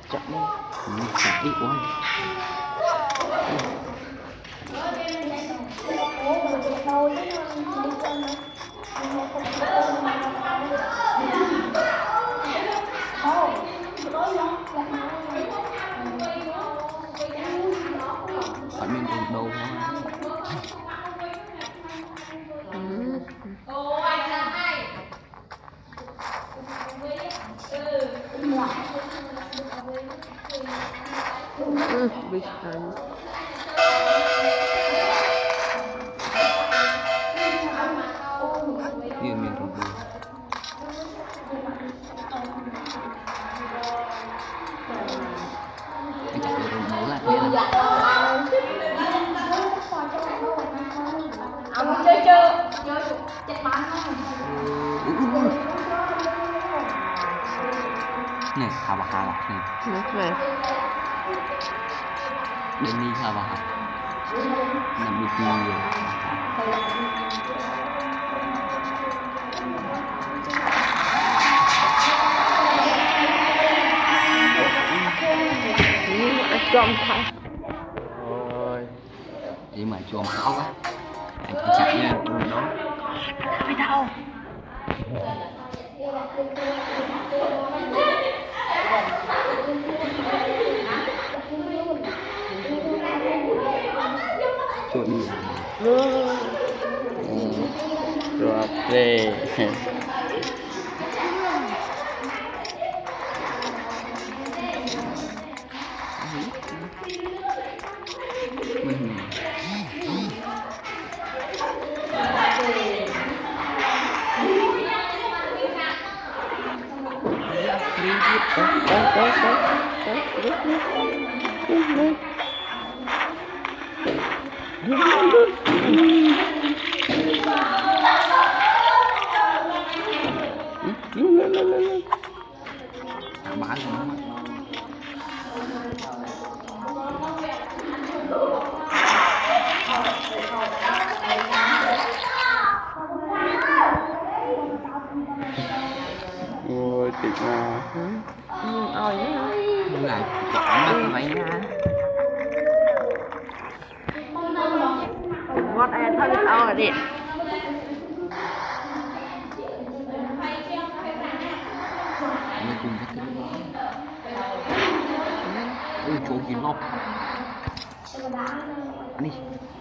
chậm chậm đi quá. Phải mình còn đâu không? Bisa. Iya miền Trung. Anh chặt được bố lại thế là. Ông chơi chưa? Chơi chặt bắn không? Này, khá bà hà lạc này. Nước về. Đến đi khá bà hà. Nằm đi nhiều. Trộm thằng. Rồi. Đi mà trộm ốc á. Anh phải chặt nha, đó. Phải đâu? Trộm đi. Rồi về. Bán luôn. Ôi tuyệt mà. Ôi nhá. Lại chọn nó vậy nha. Ngọt ai thân tao là điện. Nó cùng với cái ôi chỗ gì lọc. Anh đi.